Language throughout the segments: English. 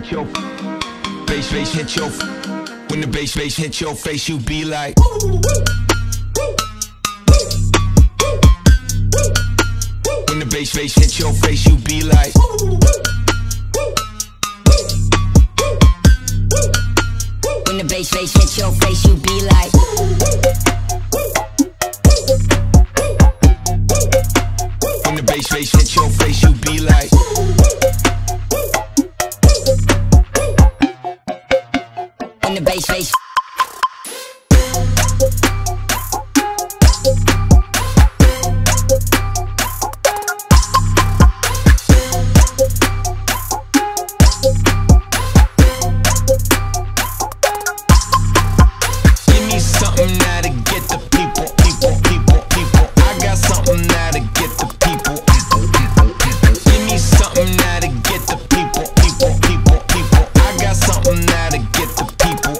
hit your bass hit your when the bass hit your face, you be like. When the bass hit your face, you be like. When the bass hit your face, you be like. When the bass hit your face, you be like. When the bass Give me something that'll get the people. I got something that'll get the people. Give me something that'll get the people. I got something that'll get the people.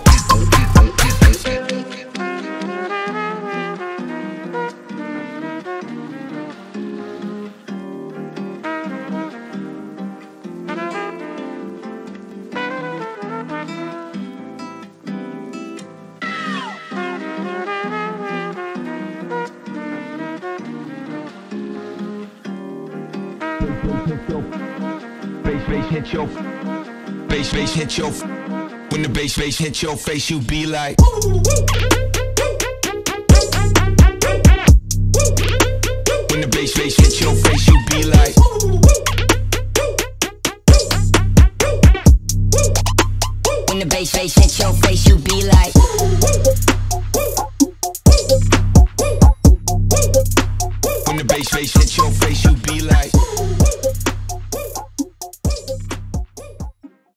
Bass hit your when the bass hit your face, you be like. When the bass hit your face, you be like. When the bass hit your face, you be like. When the bass hit your face, you be like.